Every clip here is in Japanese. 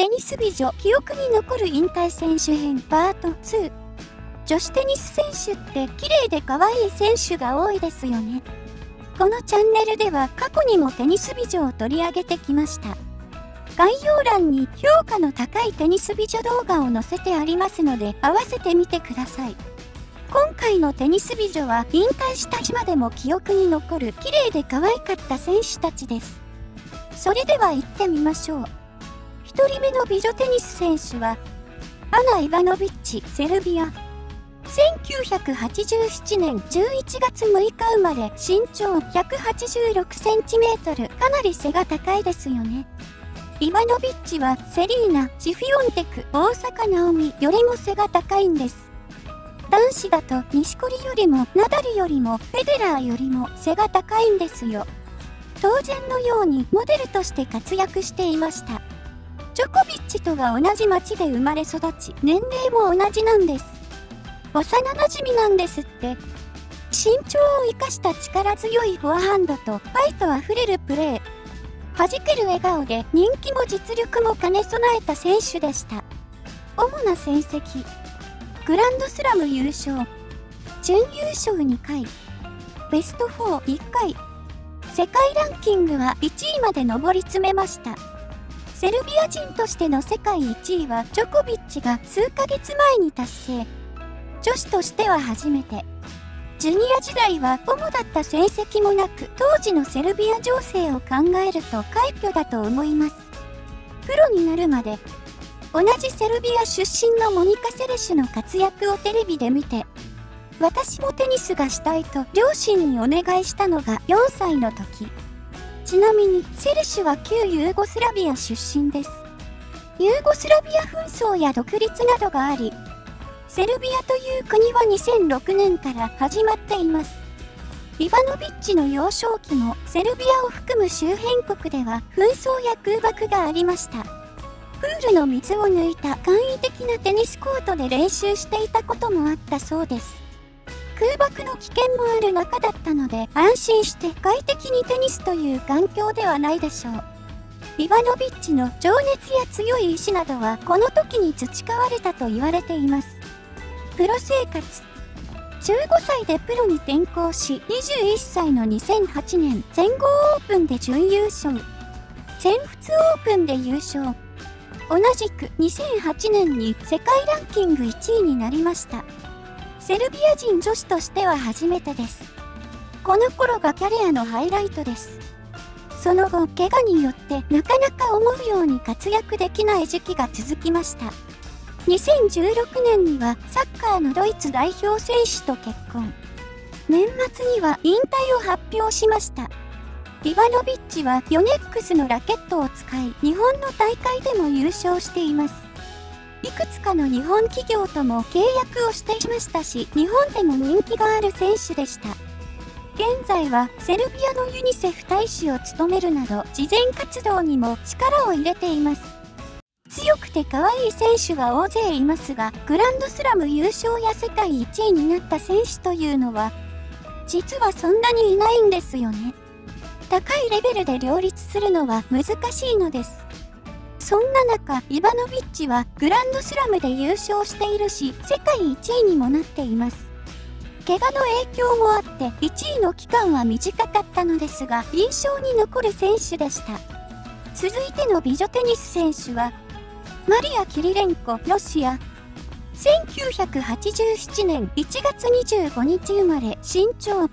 テニス美女記憶に残る引退選手編パート2。女子テニス選手って綺麗で可愛い選手が多いですよね。このチャンネルでは過去にもテニス美女を取り上げてきました。概要欄に評価の高いテニス美女動画を載せてありますので合わせてみてください。今回のテニス美女は引退した今でも記憶に残る綺麗で可愛かった選手たちです。それでは行ってみましょう。1人目の美女テニス選手はアナ・イバノビッチ、セルビア。1987年11月6日生まれ、身長 186cm、かなり背が高いですよね。イバノビッチはセリーナ・シフィオンテク、大坂なおみよりも背が高いんです。男子だと錦織よりもナダルよりもフェデラーよりも背が高いんですよ。当然のようにモデルとして活躍していました。ジョコビッチとは同じ町で生まれ育ち、年齢も同じなんです。幼馴染なんですって。身長を生かした力強いフォアハンドとファイトあふれるプレー。弾ける笑顔で人気も実力も兼ね備えた選手でした。主な戦績。グランドスラム優勝。準優勝2回。ベスト4、1回。世界ランキングは1位まで上り詰めました。セルビア人としての世界1位はジョコビッチが数ヶ月前に達成。女子としては初めて。ジュニア時代は主だった成績もなく、当時のセルビア情勢を考えると快挙だと思います。プロになるまで、同じセルビア出身のモニカ・セレシュの活躍をテレビで見て、私もテニスがしたいと両親にお願いしたのが4歳の時。ちなみにセレシュは旧ユーゴスラビア出身です。ユーゴスラビア紛争や独立などがあり、セルビアという国は2006年から始まっています。イバノビッチの幼少期もセルビアを含む周辺国では紛争や空爆がありました。プールの水を抜いた簡易的なテニスコートで練習していたこともあったそうです。空爆の危険もある中だったので安心して快適にテニスという環境ではないでしょう。イバノビッチの情熱や強い意志などはこの時に培われたと言われています。プロ生活。15歳でプロに転向し、21歳の2008年、全豪オープンで準優勝。全仏オープンで優勝。同じく2008年に世界ランキング1位になりました。セルビア人女子としては初めてです。この頃がキャリアのハイライトです。その後、怪我によってなかなか思うように活躍できない時期が続きました。2016年にはサッカーのドイツ代表選手と結婚。年末には引退を発表しました。イバノビッチはヨネックスのラケットを使い、日本の大会でも優勝しています。いくつかの日本企業とも契約をしていましたし、日本でも人気がある選手でした。現在はセルビアのユニセフ大使を務めるなど、慈善活動にも力を入れています。強くて可愛い選手が大勢いますが、グランドスラム優勝や世界1位になった選手というのは、実はそんなにいないんですよね。高いレベルで両立するのは難しいのです。そんな中、イバノビッチはグランドスラムで優勝しているし、世界1位にもなっています。怪我の影響もあって1位の期間は短かったのですが、印象に残る選手でした。続いての美女テニス選手は、マリア・キリレンコ、ロシア。1987年1月25日生まれ、身長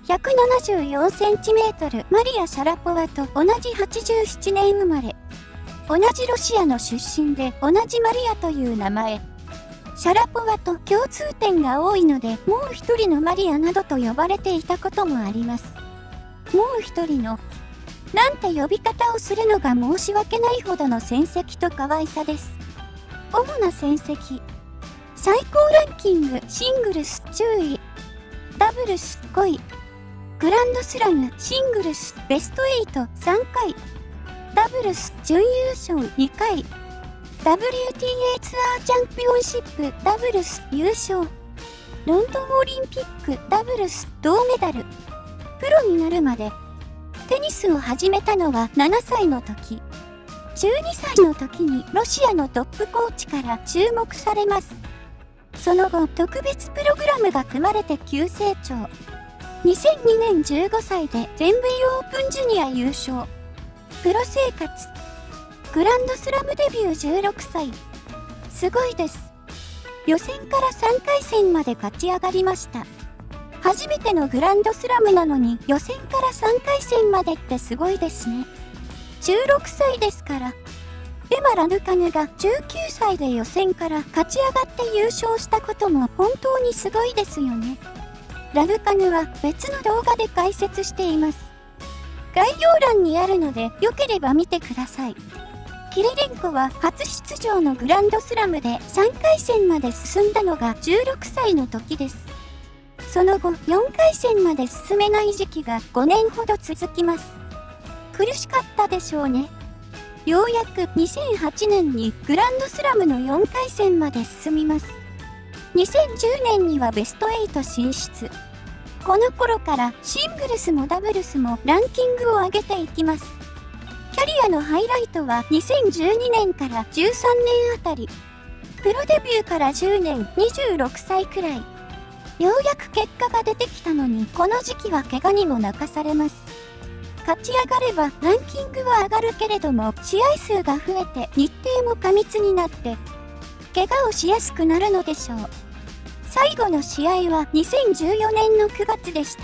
174cm、マリア・シャラポワと同じ87年生まれ。同じロシアの出身で同じマリアという名前。シャラポワと共通点が多いので、もう一人のマリアなどと呼ばれていたこともあります。もう一人の、なんて呼び方をするのが申し訳ないほどの戦績と可愛さです。主な戦績。最高ランキングシングルス10位、ダブルス5位、グランドスラムシングルスベスト8 3回、ダブルス準優勝2回、WTA ツアーチャンピオンシップダブルス優勝、ロンドンオリンピックダブルス銅メダル。プロになるまでテニスを始めたのは7歳の時。 12歳の時にロシアのトップコーチから注目されます。その後、特別プログラムが組まれて急成長。2002年15歳で全米オープンジュニア優勝。プロ生活。グランドスラムデビュー16歳。すごいです。予選から3回戦まで勝ち上がりました。初めてのグランドスラムなのに予選から3回戦までってすごいですね。16歳ですから。エマ・ラドゥカヌが19歳で予選から勝ち上がって優勝したことも本当にすごいですよね。ラドゥカヌは別の動画で解説しています。概要欄にあるのでよければ見てください。キリレンコは初出場のグランドスラムで3回戦まで進んだのが16歳の時です。その後4回戦まで進めない時期が5年ほど続きます。苦しかったでしょうね。ようやく2008年にグランドスラムの4回戦まで進みます。2010年にはベスト8進出。この頃からシングルスもダブルスもランキングを上げていきます。キャリアのハイライトは2012年から13年あたり。プロデビューから10年、26歳くらい。ようやく結果が出てきたのに、この時期は怪我にも泣かされます。勝ち上がればランキングは上がるけれども、試合数が増えて日程も過密になって、怪我をしやすくなるのでしょう。最後の試合は2014年の9月でした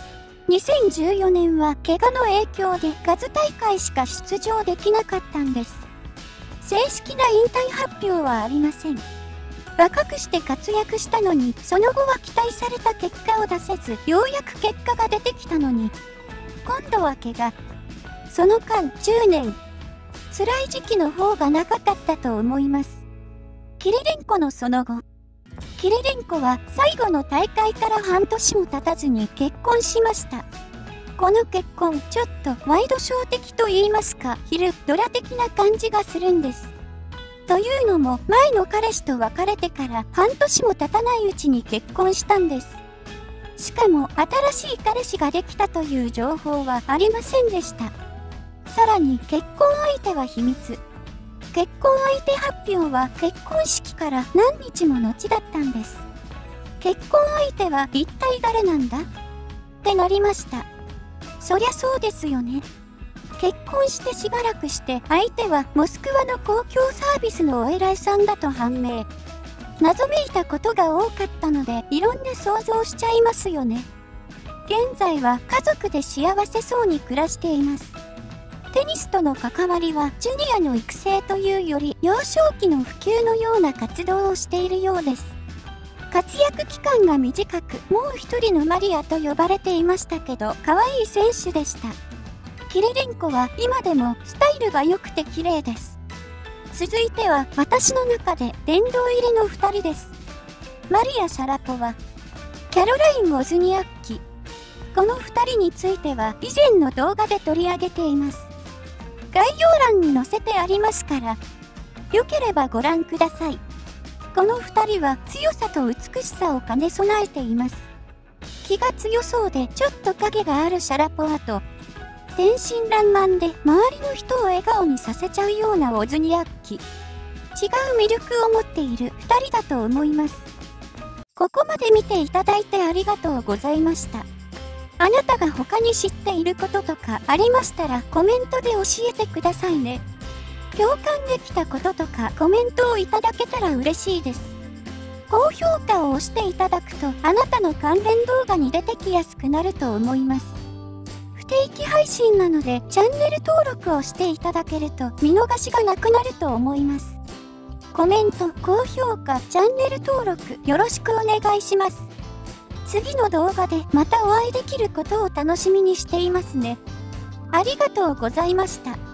。2014年は怪我の影響でガズ大会しか出場できなかったんです。正式な引退発表はありません。若くして活躍したのに、その後は期待された結果を出せず、ようやく結果が出てきたのに、今度は怪我。その間10年。辛い時期の方が長かったと思います。キリレンコのその後。キリレンコは最後の大会から半年も経たずに結婚しました。この結婚、ちょっとワイドショー的と言いますか、昼ドラ的な感じがするんです。というのも、前の彼氏と別れてから半年も経たないうちに結婚したんです。しかも、新しい彼氏ができたという情報はありませんでした。さらに、結婚相手は秘密。結婚相手発表は結婚式から何日も後だったんです。結婚相手は一体誰なんだってなりました。そりゃそうですよね。結婚してしばらくして相手はモスクワの公共サービスのお偉いさんだと判明。謎めいたことが多かったのでいろんな想像しちゃいますよね。現在は家族で幸せそうに暮らしています。テニスとの関わりはジュニアの育成というより幼少期の普及のような活動をしているようです。活躍期間が短く、もう一人のマリアと呼ばれていましたけど、可愛い選手でした。キリレンコは今でもスタイルが良くて綺麗です。続いては私の中で殿堂入りの2人です。マリア・シャラポワ、キャロライン・ウォズニアッキ。この2人については以前の動画で取り上げています。概要欄に載せてありますから、よければご覧ください。この2人は強さと美しさを兼ね備えています。気が強そうでちょっと影があるシャラポワと、天真爛漫で周りの人を笑顔にさせちゃうようなウォズニアッキ。違う魅力を持っている2人だと思います。ここまで見ていただいてありがとうございました。あなたが他に知っていることとかありましたらコメントで教えてくださいね。共感できたこととかコメントをいただけたら嬉しいです。高評価を押していただくとあなたの関連動画に出てきやすくなると思います。不定期配信なのでチャンネル登録をしていただけると見逃しがなくなると思います。コメント、高評価、チャンネル登録よろしくお願いします。次の動画でまたお会いできることを楽しみにしていますね。ありがとうございました。